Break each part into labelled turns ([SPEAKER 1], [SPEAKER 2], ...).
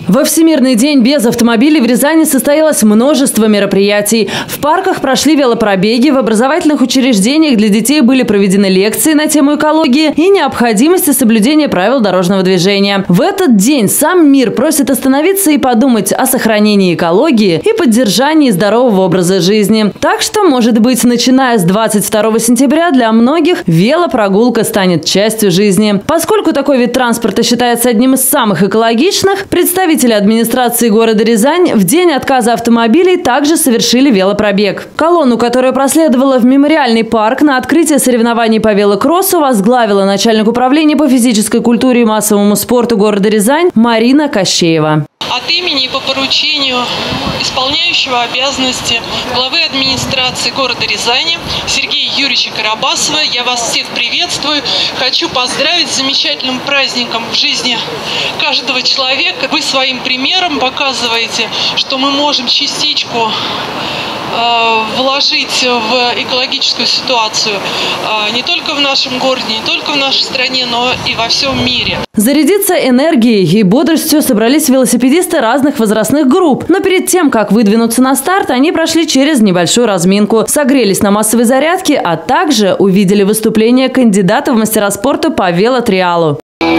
[SPEAKER 1] Во Всемирный день без автомобилей в Рязани состоялось множество мероприятий. В парках прошли велопробеги, в образовательных учреждениях для детей были проведены лекции на тему экологии и необходимости соблюдения правил дорожного движения. В этот день сам мир просит остановиться и подумать о сохранении экологии и поддержании здорового образа жизни. Так что, может быть, начиная с 22 сентября для многих велопрогулка станет частью жизни. Поскольку такой вид транспорта считается одним из самых экологичных, представители администрации города Рязань в день отказа автомобилей также совершили велопробег. Колонну, которая проследовала в мемориальный парк на открытие соревнований по велокроссу, возглавила начальник управления по физической культуре и массовому спорту города Рязань Марина Кощеева.
[SPEAKER 2] От имени и по поручению исполняющего обязанности главы администрации города Рязани Сергея Юрьевича Карабасова я вас всех приветствую. Хочу поздравить с замечательным праздником в жизни каждого человека. Вы своим примером показываете, что мы можем частичку вложить в экологическую ситуацию не только в нашем городе, не только в нашей стране, но и во всем мире.
[SPEAKER 1] Зарядиться энергией и бодростью собрались велосипедисты разных возрастных групп. Но перед тем, как выдвинуться на старт, они прошли через небольшую разминку, согрелись на массовой зарядке, а также увидели выступление кандидата в мастера спорта по велотриалу.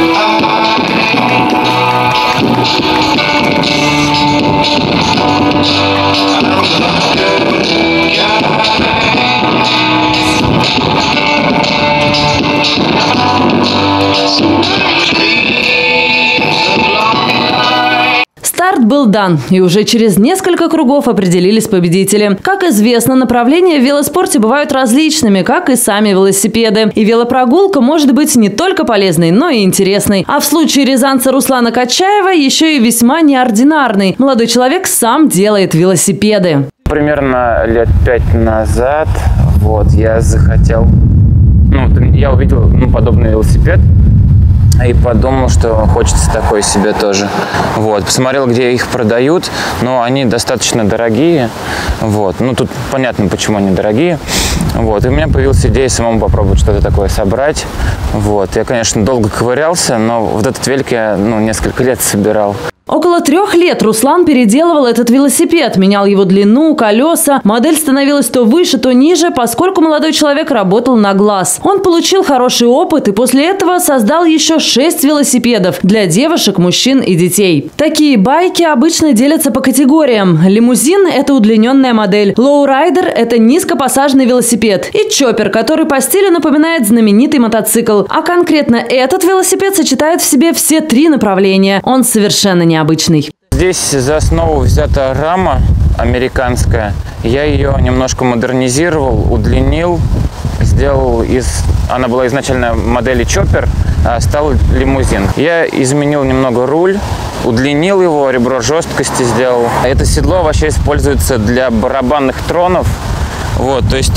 [SPEAKER 1] Старт был дан, и уже через несколько кругов определились победители. Как известно, направления в велоспорте бывают различными, как и сами велосипеды. И велопрогулка может быть не только полезной, но и интересной. А в случае рязанца Руслана Качаева еще и весьма неординарной. Молодой человек сам делает велосипеды.
[SPEAKER 3] Примерно лет 5 назад я захотел, я увидел подобный велосипед. И подумал, что хочется такой себе тоже. Посмотрел, где их продают, но они достаточно дорогие. Тут понятно, почему они дорогие. И у меня появилась идея самому попробовать что-то такое собрать. Я, конечно, долго ковырялся, но этот велик я несколько лет собирал.
[SPEAKER 1] Около 3 лет Руслан переделывал этот велосипед, менял его длину, колеса. Модель становилась то выше, то ниже, поскольку молодой человек работал на глаз. Он получил хороший опыт и после этого создал еще 6 велосипедов для девушек, мужчин и детей. Такие байки обычно делятся по категориям. Лимузин – это удлиненная модель, лоурайдер – это низкопассажный велосипед и чоппер, который по стилю напоминает знаменитый мотоцикл. А конкретно этот велосипед сочетает в себе все 3 направления. Он совершенно необычный.
[SPEAKER 3] Здесь за основу взята рама американская. Я ее немножко модернизировал, удлинил, сделал она была изначально модели чоппер, а стал лимузин. Я изменил немного руль, удлинил его, ребро жесткости сделал. Это седло вообще используется для барабанных тронов. То есть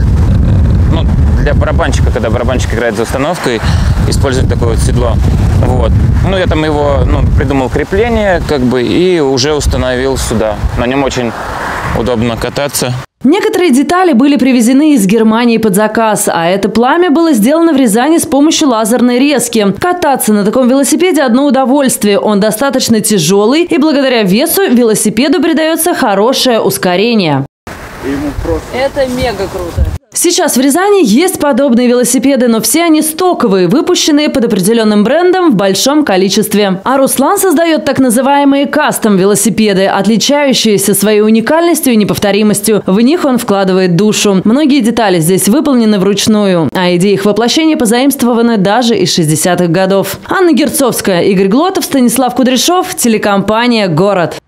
[SPEAKER 3] для барабанщика, когда барабанщик играет за установкой, использует такое седло. Я там его придумал крепление, и уже установил сюда. На нем очень удобно кататься.
[SPEAKER 1] Некоторые детали были привезены из Германии под заказ, а это пламя было сделано в Рязани с помощью лазерной резки. Кататься на таком велосипеде – одно удовольствие. Он достаточно тяжелый, и благодаря весу велосипеду придается хорошее ускорение. Это мега круто. Сейчас в Рязани есть подобные велосипеды, но все они стоковые, выпущенные под определенным брендом в большом количестве. А Руслан создает так называемые кастом-велосипеды, отличающиеся своей уникальностью и неповторимостью. В них он вкладывает душу. Многие детали здесь выполнены вручную, а идеи их воплощения позаимствованы даже из 60-х годов. Анна Герцовская, Игорь Глотов, Станислав Кудряшов, телекомпания «Город».